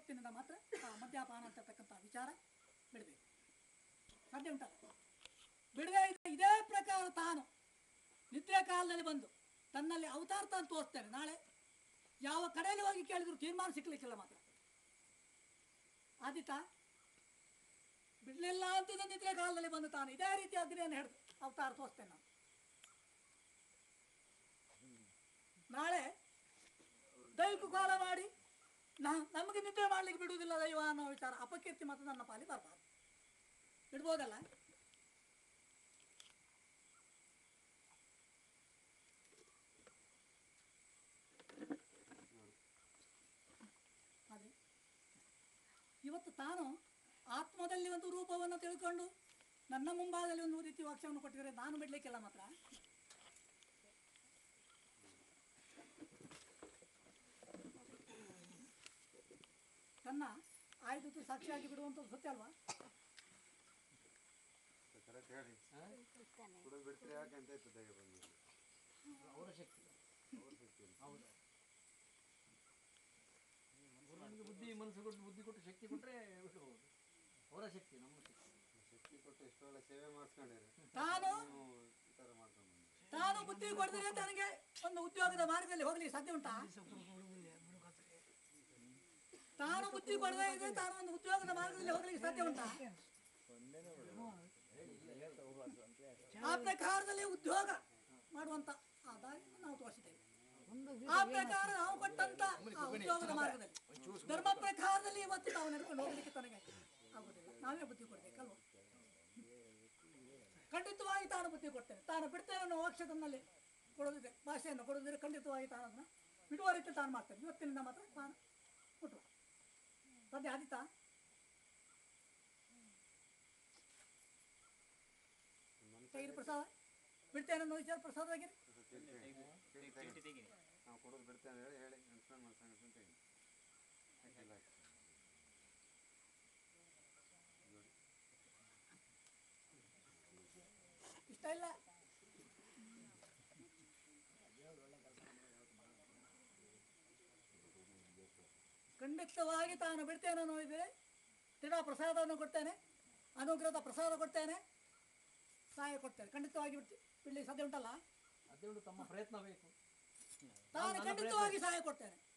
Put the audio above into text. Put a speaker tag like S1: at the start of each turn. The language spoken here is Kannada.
S1: ಇವತ್ತಿನಿಂದ ಮಾತ್ರ ಮದ್ಯಪಾನ ಅಂತಕ್ಕಂಥ ವಿಚಾರ ಬಿಡಬೇಕು. ಸಾಧ್ಯ ಉಂಟಲ್ಲ? ಬಿಡದೆ ಇದೇ ಪ್ರಕಾರ ತಾನು ನಿದ್ರೆ ಕಾಲದಲ್ಲಿ ಬಂದು ತನ್ನಲ್ಲಿ ಅವತಾರ ತಾನು ತೋರಿಸ್ತೇನೆ. ನಾಳೆ ಯಾವ ಕಡೆಯಲ್ಲಿ ಹೋಗಿ ಕೇಳಿದ್ರು ತೀರ್ಮಾನ ಸಿಕ್ಕಲಿಕ್ಕಿಲ್ಲ ಮಾತ್ರ. ಆದಿತ ಬಿಡಲಿಲ್ಲ ಅಂತಿದ್ದ ನಿದ್ರೆ ಕಾಲದಲ್ಲಿ ಬಂದು ತಾನು ಇದೇ ರೀತಿ ಅಗ್ನಿಯನ್ನು ಹಿಡಿದು ಅವತಾರ ತೋರಿಸ್ತೇನೆ ನಾನು. ನಾಳೆ ದೈವಿಕ ಕಾಲ ಮಾಡಿ ನಮಗೆ ನಿದ್ರೆ ಮಾಡ್ಲಿಕ್ಕೆ ಬಿಡುವುದಿಲ್ಲ ದೈವ ಅನ್ನೋ ವಿಚಾರ ಅಪಕೀರ್ತಿ ಮತ್ತು ನನ್ನ ಪಾಲಿ ಬರಬಾರ್ದು. ಬಿಡ್ಬೋದಲ್ಲ? ಅದೇ ಇವತ್ತು ತಾನು ಆತ್ಮದಲ್ಲಿ ಒಂದು ರೂಪವನ್ನು ತಿಳ್ಕೊಂಡು ನನ್ನ ಮುಂಭಾಗದಲ್ಲಿ ಒಂದು ರೀತಿ ವಾಕ್ಯವನ್ನು ಕೊಟ್ಟಿದ್ರೆ ನಾನು ಬಿಡ್ಲಿಕ್ಕಿಲ್ಲ ಮಾತ್ರ. ತನ್ನ ಆಯ್ತು ಸಾಕ್ಷಿಯಾಗಿ ಬಿಡುವಂಥದ್ದು ಸತ್ಯ ಅಲ್ವಾ?
S2: ಅವರ ಶಕ್ತಿ ಬುದ್ಧಿ ಮನಸ್ಸು ಕೊಟ್ಟು ಬುದ್ಧಿ ಕೊಟ್ಟು ಶಕ್ತಿ ಕೊಟ್ಟರೆ ಬಿಡಬಹುದು. ಅವರ ಶಕ್ತಿ ನಮ್ಮ ಶಕ್ತಿ ಕೊಟ್ಟು ಎಷ್ಟು ಒಳ್ಳೆ ಸೇವೆ ಮಾಡಿಸ್ಕೊಂಡಿದ್ದಾರೆ.
S1: ತಾನು ಬುದ್ಧಿ ಕೊಡಿದ್ರೆ ತನಗೆ ಒಂದು ಉದ್ಯೋಗದ ಮಾರ್ಗದಲ್ಲಿ ಹೋಗ್ಲಿಕ್ಕೆ ಸಾಧ್ಯ ಉಂಟಾ? ತಾನು ಬುದ್ಧಿ ಕೊಡದೇ ಇದ್ರೆ ತಾನು ಒಂದು ಉದ್ಯೋಗದ ಮಾರ್ಗದಲ್ಲಿ ಹೋಗ್ಲಿಕ್ಕೆ ಸಾಧ್ಯ ಉಂಟಾ? ಆ ಪ್ರಕಾರದಲ್ಲಿ ಉದ್ಯೋಗ ಮಾಡುವಂತ ದಾರಿಯನ್ನು ನಾವು ತೋರಿಸಿದ್ದೇವೆ. ಆ ಪ್ರಕಾರ ನಾವು ಕೊಟ್ಟಂತ ಉದ್ಯೋಗದ ಮಾರ್ಗದಲ್ಲಿ ಧರ್ಮ ಪ್ರಕಾರದಲ್ಲಿ ಇವತ್ತು ನಾವು ನಡ್ಕೊಂಡು ಹೋಗ್ಲಿಕ್ಕೆ ತನಗೆ ಆಗುದಿಲ್ಲ. ನಾವೇ ಬುದ್ಧಿ ಕೊಡ್ಬೇಕಲ್ವ? ಖಂಡಿತವಾಗಿ ತಾನು ಬುದ್ಧಿ ಕೊಡ್ತೇನೆ. ತಾನು ಬಿಡ್ತೇನೆ ಅನ್ನೋ ಅಕ್ಷರದಲ್ಲಿ ಕೊಡೋದಿದೆ, ಭಾಷೆಯನ್ನು ಕೊಡೋದಿದ್ರೆ ಖಂಡಿತವಾಗಿ ತಾನು ಅದನ್ನು ಬಿಡುವ ರೀತಿ ತಾನು ಮಾಡ್ತೇನೆ. ಇವತ್ತಿನಿಂದ ಮಾತ್ರ ತಾನು ಕೊಟ್ಟುವ ಸದ್ಯ ಆದಿತಾ ತೆಗಿರಿ ಪ್ರಸಾದ ಬಿಡ್ತೇನೆ ಅನ್ನೋ ವಿಚಾರ ಪ್ರಸಾದವಾಗಿರಿ
S3: ನಾವು ಕೊಡೋದು ಬಿಡ್ತೇನೆ ಹೇಳಿ
S1: ಇಷ್ಟ ಇಲ್ಲ. ಖಂಡಿತವಾಗಿ ತಾನು ಬಿಡ್ತೇನೆ ಅನ್ನೋ ಇದೆ. ತಿಡ ಪ್ರಸಾದವನ್ನು ಕೊಡ್ತೇನೆ, ಅನುಗ್ರಹದ ಪ್ರಸಾದ ಕೊಡ್ತೇನೆ, ಸಹಾಯ ಕೊಡ್ತೇನೆ. ಖಂಡಿತವಾಗಿ ಬಿಡ್ಲಿಕ್ಕೆ ಸಾಧ್ಯ ಉಂಟಲ್ಲ?
S2: ಅದೇ ತಮ್ಮ ಪ್ರಯತ್ನ ಬೇಕು.
S1: ತಾನು ಖಂಡಿತವಾಗಿ ಸಹಾಯ ಕೊಡ್ತೇನೆ.